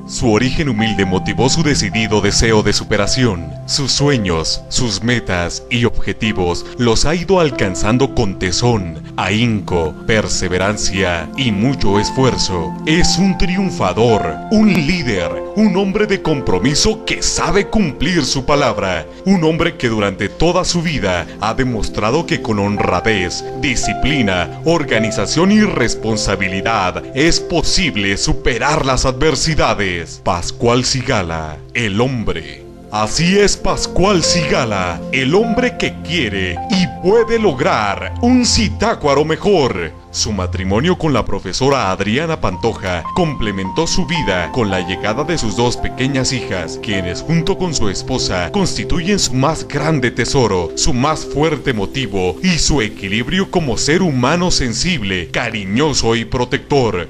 Su origen humilde motivó su decidido deseo de superación. Sus sueños, sus metas y objetivos los ha ido alcanzando con tesón, ahínco, perseverancia y mucho esfuerzo. Es un triunfador, un líder, un hombre de compromiso que sabe cumplir su palabra. Un hombre que durante toda su vida ha demostrado que con honradez, disciplina, organización y responsabilidad es posible superar las adversidades. Pascual Sigala, el hombre. Así es Pascual Sigala, el hombre que quiere y puede lograr un Zitácuaro mejor. Su matrimonio con la profesora Adriana Pantoja complementó su vida con la llegada de sus dos pequeñas hijas, quienes junto con su esposa constituyen su más grande tesoro, su más fuerte motivo y su equilibrio como ser humano sensible, cariñoso y protector.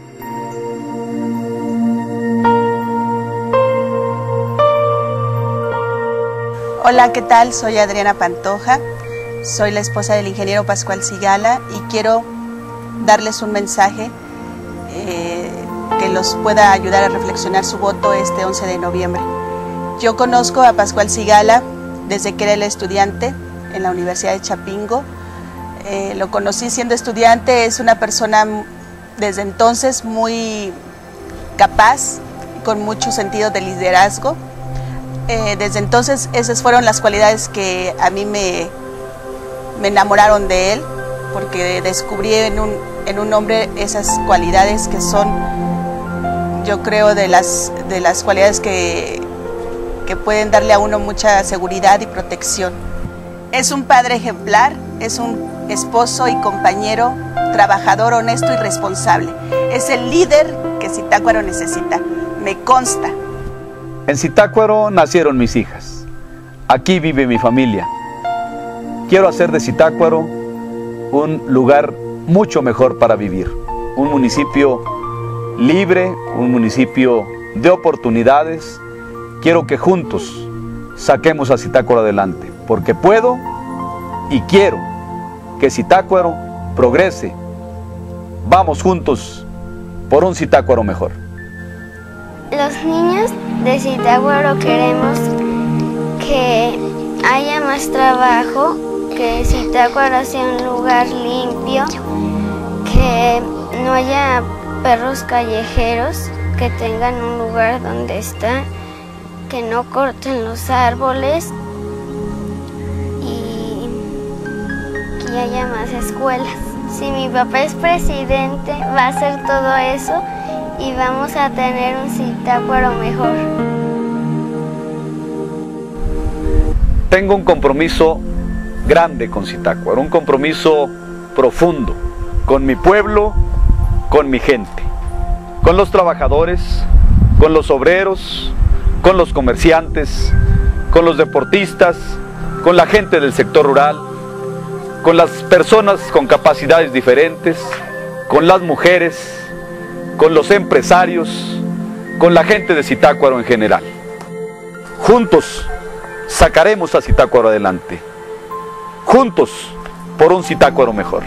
Hola, ¿qué tal? Soy Adriana Pantoja, soy la esposa del ingeniero Pascual Sigala y quiero darles un mensaje que los pueda ayudar a reflexionar su voto este 11 de noviembre. Yo conozco a Pascual Sigala desde que era el estudiante en la Universidad de Chapingo. Lo conocí siendo estudiante, es una persona desde entonces muy capaz, con mucho sentido de liderazgo. Desde entonces esas fueron las cualidades que a mí me enamoraron de él, porque descubrí en un hombre esas cualidades que son, yo creo, de las cualidades que pueden darle a uno mucha seguridad y protección. Es un padre ejemplar, es un esposo y compañero, trabajador, honesto y responsable. Es el líder que Zitácuaro necesita, me consta. En Zitácuaro nacieron mis hijas. Aquí vive mi familia. Quiero hacer de Zitácuaro un lugar mucho mejor para vivir. Un municipio libre, un municipio de oportunidades. Quiero que juntos saquemos a Zitácuaro adelante, porque puedo y quiero que Zitácuaro progrese. Vamos juntos por un Zitácuaro mejor. Los niños de Zitácuaro queremos que haya más trabajo, que Zitácuaro sea un lugar limpio, que no haya perros callejeros, que tengan un lugar donde estar, que no corten los árboles y que haya más escuelas. Si mi papá es presidente, va a hacer todo eso y vamos a tener un Zitácuaro mejor. Tengo un compromiso grande con Zitácuaro, un compromiso profundo con mi pueblo, con mi gente, con los trabajadores, con los obreros, con los comerciantes, con los deportistas, con la gente del sector rural, con las personas con capacidades diferentes, con las mujeres, con los empresarios, con la gente de Zitácuaro en general. Juntos sacaremos a Zitácuaro adelante. Juntos por un Zitácuaro mejor.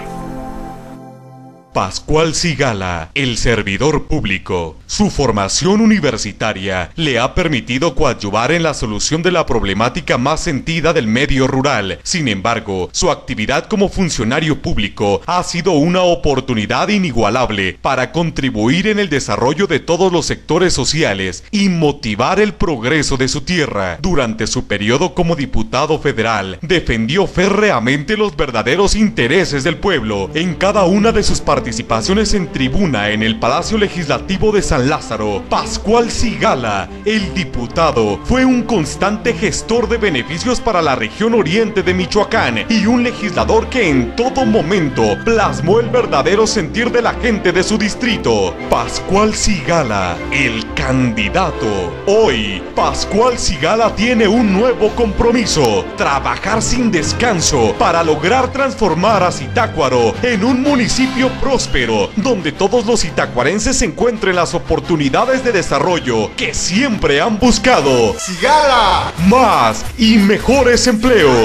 Pascual Sigala, el servidor público. Su formación universitaria le ha permitido coadyuvar en la solución de la problemática más sentida del medio rural. Sin embargo, su actividad como funcionario público ha sido una oportunidad inigualable para contribuir en el desarrollo de todos los sectores sociales y motivar el progreso de su tierra. Durante su periodo como diputado federal, defendió férreamente los verdaderos intereses del pueblo en cada una de sus participaciones en tribuna en el Palacio Legislativo de San Lázaro. Pascual Sigala, el diputado, fue un constante gestor de beneficios para la región oriente de Michoacán y un legislador que en todo momento plasmó el verdadero sentir de la gente de su distrito. Pascual Sigala, el candidato. Hoy, Pascual Sigala tiene un nuevo compromiso: trabajar sin descanso para lograr transformar a Zitácuaro en un municipio próspero, donde todos los zitacuarenses encuentren las oportunidades de desarrollo que siempre han buscado. ¡Sigala! Más y mejores empleos,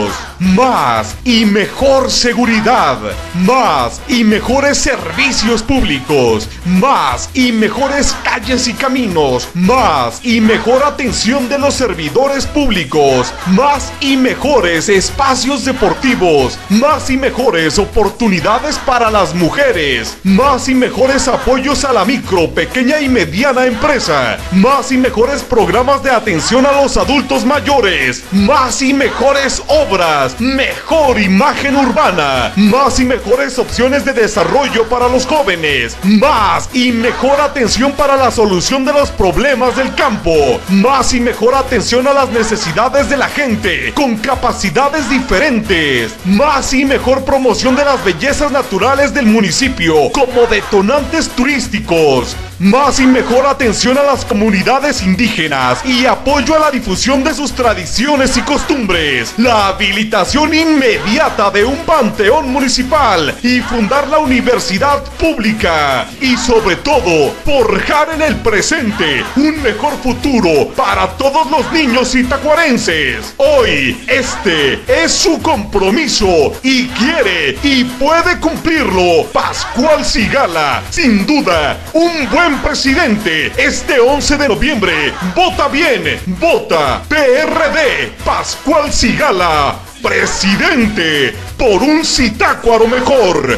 más y mejor seguridad, más y mejores servicios públicos, más y mejores calles y caminos, más y mejor atención de los servidores públicos, más y mejores espacios deportivos, más y mejores oportunidades para las mujeres, más y mejores apoyos a la micro, pequeña y mediana empresa, más y mejores programas de atención a los adultos mayores, más y mejores obras, mejor imagen urbana, más y mejores opciones de desarrollo para los jóvenes, más y mejor atención para la solución de los problemas del campo, más y mejor atención a las necesidades de la gente con capacidades diferentes, más y mejor promoción de las bellezas naturales del municipio como detonantes turísticos, más y mejor atención a las comunidades indígenas y apoyo a la difusión de sus tradiciones y costumbres, la habilitación inmediata de un panteón municipal y fundar la universidad pública y sobre todo forjar en el presente un mejor futuro para todos los niños sitacuarenses. Hoy este es su compromiso y quiere y puede cumplirlo Pascual Sigala, sin duda un buen presidente. Este 11 de noviembre, vota bien, vota PRD, Pascual Sigala, presidente, por un Zitácuaro mejor.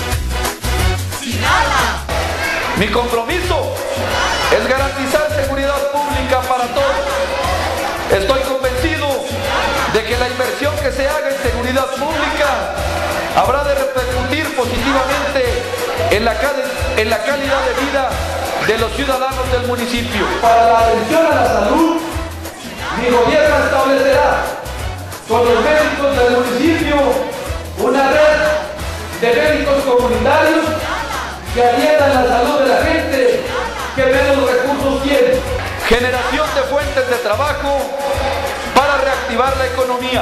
Mi compromiso es garantizar seguridad pública para todos. Estoy convencido de que la inversión que se haga en seguridad pública habrá de repercutir positivamente en la calidad de vida de los ciudadanos del municipio. Para la atención a la salud, mi gobierno establecerá con los médicos del municipio una red de médicos comunitarios que atiendan la salud de la gente que menos recursos tiene. Generación de fuentes de trabajo para reactivar la economía.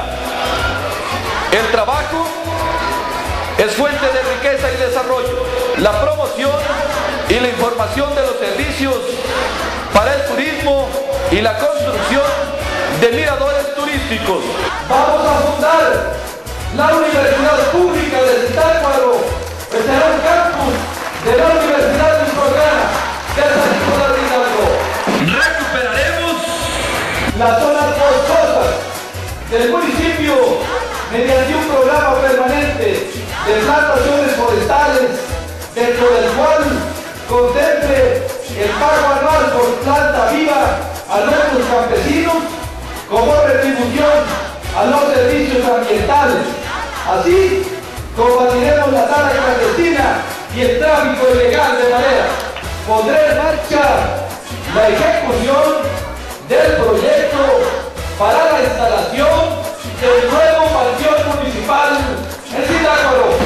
El trabajo es fuente de riqueza y desarrollo. La promoción y la información de los servicios para el turismo y la construcción de miradores turísticos. Vamos a fundar la Universidad Pública de Zitácuaro, que será un campus de la Universidad de Ucrania de San Nicolás de Hidalgo. Recuperaremos las zonas boscosas del municipio mediante un programa permanente de plantaciones forestales, dentro del cual contemple el pago anual por planta viva a nuestros campesinos como retribución a los servicios ambientales. Así combatiremos la tala clandestina y el tráfico ilegal de madera. Pondré en marcha la ejecución del proyecto para la instalación del nuevo panteón municipal en Zitácuaro.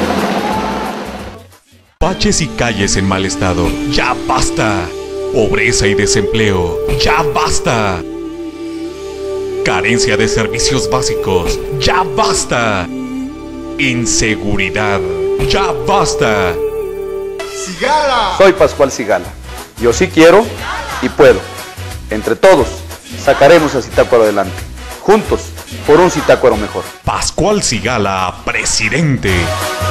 Baches y calles en mal estado, ¡ya basta! Pobreza y desempleo, ¡ya basta! Carencia de servicios básicos, ¡ya basta! Inseguridad, ¡ya basta! ¡Sigala! Soy Pascual Sigala. Yo sí quiero y puedo. Entre todos, sacaremos a Zitácuaro adelante. Juntos, por un Zitácuaro mejor. Pascual Sigala, presidente.